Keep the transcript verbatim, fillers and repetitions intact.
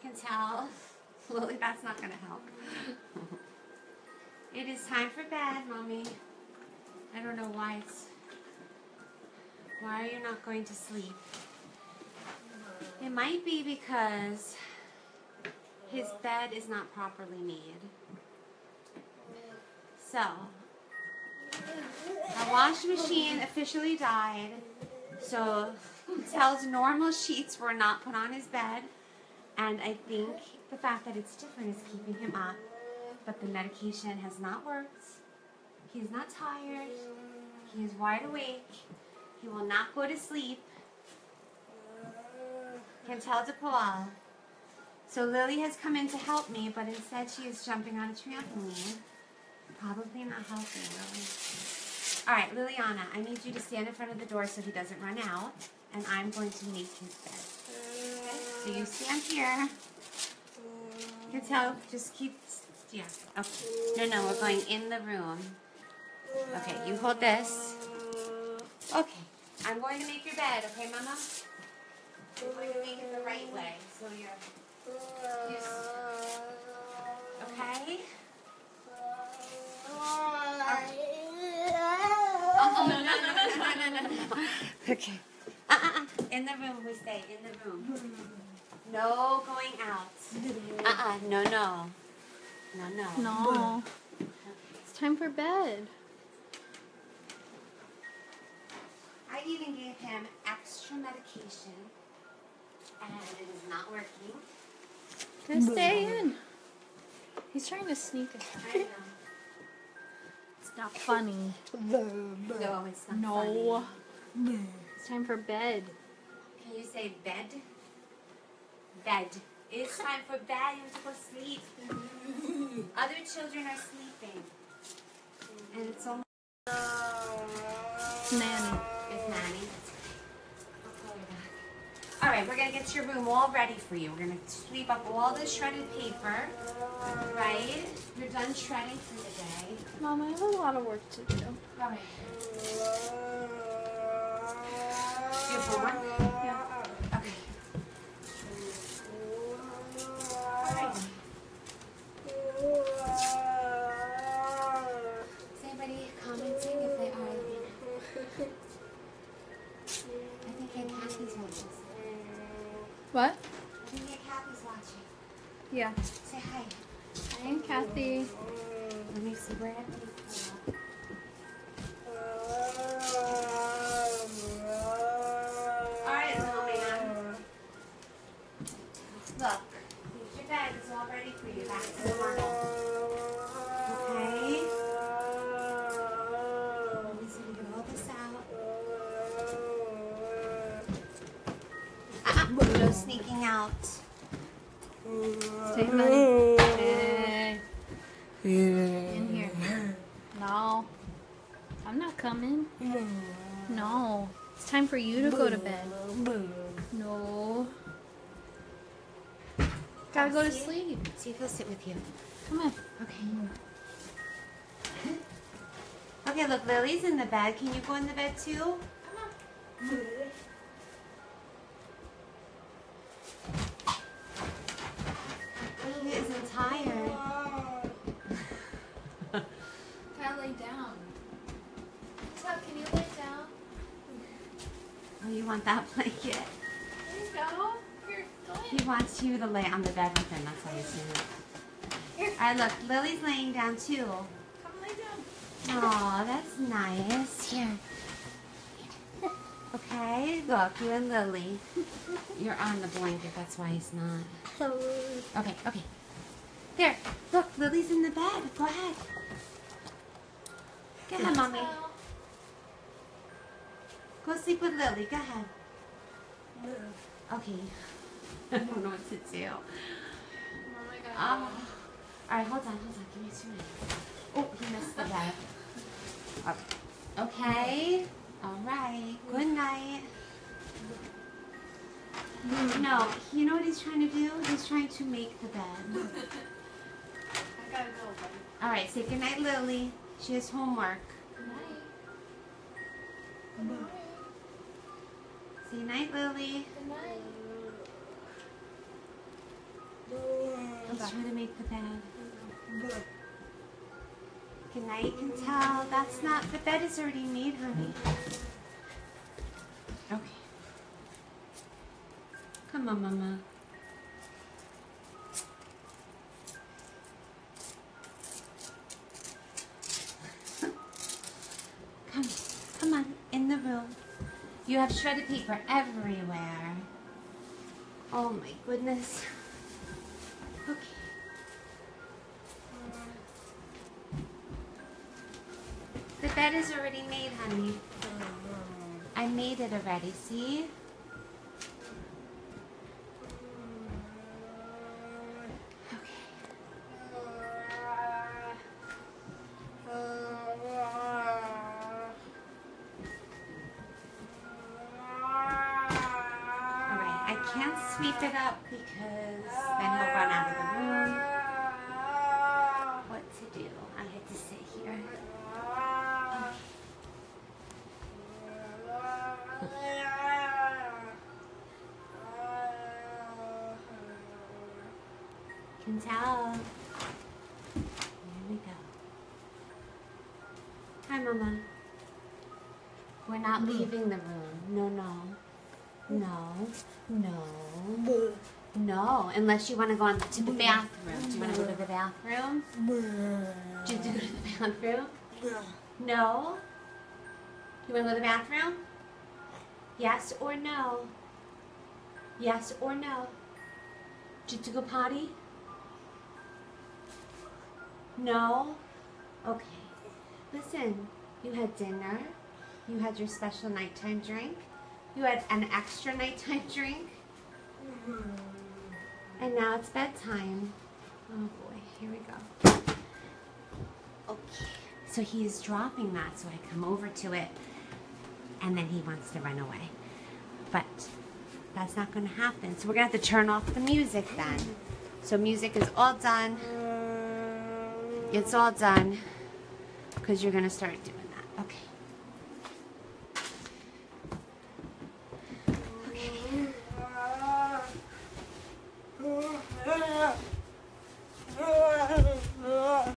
can tell. Lily, that's not going to help. It is time for bed, Mommy. I don't know why it's... Why are you not going to sleep? It might be because his bed is not properly made. So, our washing machine officially died. So, Tel's normal sheets were not put on his bed. And I think the fact that it's different is keeping him up. But the medication has not worked. He is not tired. He is wide awake. He will not go to sleep. Can tell the koala. So Lily has come in to help me, but instead she is jumping on a trampoline. Probably not helping, Lily. All right, Liliana, I need you to stand in front of the door so he doesn't run out, and I'm going to make his bed. Okay? So you stand here. You can tell, just keep, yeah, okay. No, no, we're going in the room. Okay, you hold this. Okay, I'm going to make your bed, okay, Mama? I'm going to make it the right way, so you're, you, okay? Oh, no, no, no, no, no, no, no. Okay. Uh-uh, in the room, we stay, in the room. No going out. Uh-uh, no, no. No, no. No. It's time for bed. I even gave him extra medication, and it is not working. Just stay in. He's trying to sneak us. I know. It's not funny. No, it's not No. funny. It's time for bed. Can you say bed? Bed. It's time for bed. You have to go sleep. Other children are sleeping. And it's almost... Nanny. It's Nanny. I'll call her back. All right, we're going to get your room all ready for you. We're going to sweep up all the shredded paper. Right? You're done shredding for the day. Mom, I have a lot of work to do. All right. You have homework? Yeah. Okay. All right. Is anybody commenting if they are? I think Aunt Kathy's watching. What? I think Aunt Kathy's watching. Yeah. Say hi. Hi, Aunt Kathy. Let me see where everything's going. All right, little man. Look, here's your bed. It's all ready for you. Back to normal. Okay? Let me see if we get all this out. Uh-uh. No sneaking out. Stay, buddy. Stay. In here. No. I'm not coming. No. It's time for you to go to bed. No. Gotta go to sleep. See if he'll sit with you. Come on. Okay. Okay, look, Lily's in the bed. Can you go in the bed too? Come on. He isn't tired. Gotta lay down. Tell, can you lay down? Oh, you want that blanket? There you go. Here, go He in. wants you to lay on the bed with him. That's why he's doing it. Here, All right, look, Lily's laying down too. come lay down. Oh, that's nice. Here. Okay, look, you and Lily. You're on the blanket. That's why he's not. Okay, okay. There, look, Lily's in the bed. Go ahead. Go ahead, Mommy. Go sleep with Lily. Go ahead. Okay. I don't know what to do. Oh my god. Um, all right, hold on, hold on. Give me two minutes. Oh, he missed the bed. Okay. All right. Good night. No, you know what he's trying to do? He's trying to make the bed. I gotta go, buddy. All right, say good night, Lily. She has homework. Good night. Good night. Say night, Lily. Good night. Let's try to make the bed. Okay, now you can tell that's not, the bed is already made, honey. Okay. Come on, Mama. Come, come on, in the room. You have shredded paper everywhere. Oh my goodness. Okay. The bed is already made, honey. I made it already, see? Can't sweep it up because then he'll run out of the room. What to do? I had to sit here. You can tell. Here we go. Hi, Mama. We're not leaving the room. No, no. No, no, no, unless you want to go on to the bathroom. Do you want to go to the bathroom? Do you have to go to the bathroom? No? You want to go to the bathroom? Yes or no? Yes or no? Do you have to go potty? No? Okay. Listen, you had dinner. You had your special nighttime drink. You had an extra nighttime drink. And now it's bedtime. Oh boy, here we go. Okay, so he is dropping that, so I come over to it, and then he wants to run away. But that's not going to happen. So we're going to have to turn off the music then. So music is all done. It's all done, because you're going to start doing that. Okay. Okay.